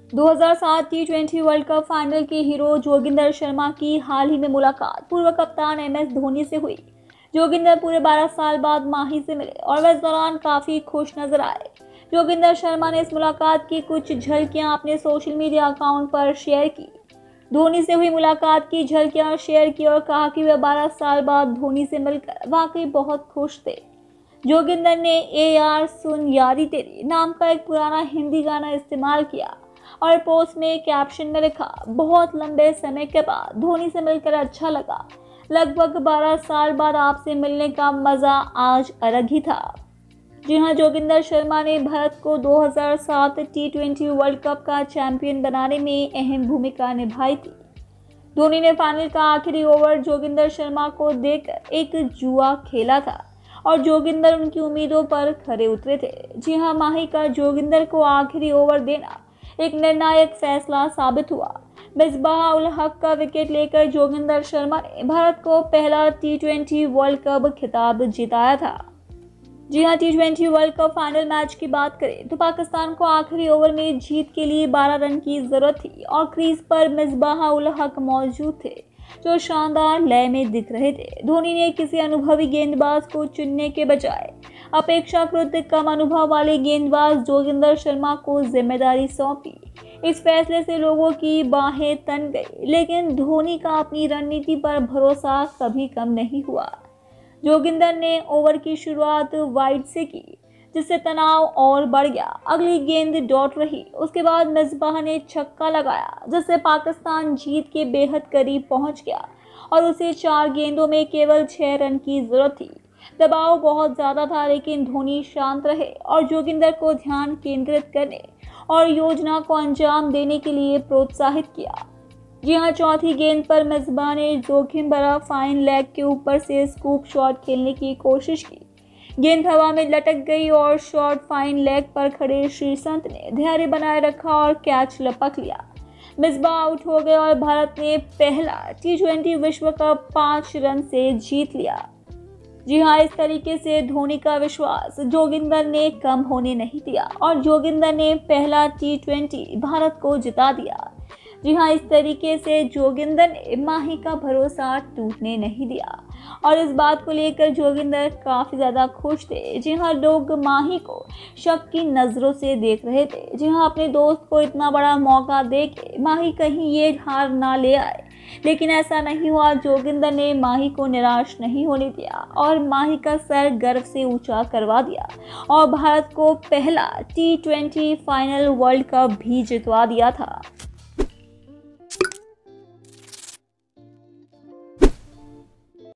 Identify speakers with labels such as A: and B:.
A: 2007 टी20 world cup final के hero Joginder Sharma की हाल ही में मुलाकात पूर्व कप्तान MS धोनी से हुई। जोगिंदर पूरे 12 साल बाद माही से मिले और वह इस दौरान काफी खुश नजर आए। जोगिंदर शर्मा ने इस मुलाकात की कुछ झलकियां अपने सोशल मीडिया अकाउंट पर शेयर की। धोनी से हुई मुलाकात की झलकियां शेयर की और कहा कि वह 12 साल बाद धोनी से मिलकर वाकई बहुत खुश थे। जोगिंदर ने ए यार सुन यारी तेरी नाम का एक पुराना हिंदी गाना इस्तेमाल किया और पोस्ट में कैप्शन में लिखा, बहुत लंबे समय के बाद धोनी से मिलकर अच्छा लगा। लगभग 12 साल बाद आपसे मिलने का मजा आज अलग ही था। जी हां, जोगिंदर शर्मा ने भारत को 2007 टी20 वर्ल्ड कप का चैंपियन बनाने में अहम भूमिका निभाई थी। धोनी ने फाइनल का आखिरी ओवर जोगिंदर शर्मा को देकर एक जुआ खेला था और जोगिंदर उनकी उम्मीदों पर खरे उतरे थे। जी हां, माही का जोगिंदर को आखिरी ओवर देना एक निर्णायक फैसला साबित हुआ। मिसबाह उल हक का विकेट लेकर जोगिंदर शर्मा ने भारत को पहला टी20 वर्ल्ड कप खिताब जिताया था। जी हां, टी20 वर्ल्ड कप फाइनल मैच की बात करें तो पाकिस्तान को आखिरी ओवर में जीत के लिए 12 रन की जरूरत थी और क्रीज पर मिसबाह उल हक मौजूद थे जो शानदार लय में दिख रहे थे। धोनी ने किसी अनुभवी गेंदबाज को चुनने के बजाय अपेक्षाकृत कम अनुभव वाले गेंदबाज जोगिंदर शर्मा को जिम्मेदारी सौंपी। इस फैसले से लोगों की बाहें तन गई, लेकिन धोनी का अपनी रणनीति पर भरोसा कभी कम नहीं हुआ। जोगिंदर ने ओवर की शुरुआत वाइड से की जिससे तनाव और बढ़ गया। अगली गेंद डॉट रही, उसके बाद मिसबाह ने छक्का लगाया जिससे पाकिस्तान जीत के बेहद करीब पहुंच गया और उसे 4 गेंदों में केवल 6 रन की जरूरत थी। दबाव बहुत ज्यादा था लेकिन धोनी शांत रहे और जोगिंदर को ध्यान केंद्रित करने और योजना को अंजाम देने के लिए प्रोत्साहित किया। जी हां, चौथी गेंद पर मिसबाह ने जोखिम भरा फाइन लेग के ऊपर से स्कूप शॉट खेलने की कोशिश की। गेंद हवा में लटक गई और शॉट फाइन लेग पर खड़े श्रीसंत ने धैर्य बनाए रखा और कैच लपक लिया। मिसबाह आउट हो गए और भारत ने पहला टी20 विश्व कप 5 रन से जीत लिया। जी हां, इस तरीके से धोनी का विश्वास जोगिंदर ने कम होने नहीं दिया और जोगिंदर ने पहला टी20 भारत को जिता दिया। जी हां, इस तरीके से जोगिंदर ने माही का भरोसा टूटने नहीं दिया और इस बात को लेकर जोगिंदर काफ़ी ज़्यादा खुश थे। जी हां, लोग माही को शक की नज़रों से देख रहे थे। जी हां, अपने दोस्त को इतना बड़ा मौका देके माही कहीं ये हार ना ले आए, लेकिन ऐसा नहीं हुआ। जोगिंदर ने माही को निराश नहीं होने दिया और माही का सर गर्व से ऊंचा करवा दिया और भारत को पहला टी20 फाइनल वर्ल्ड कप भी जितवा दिया था।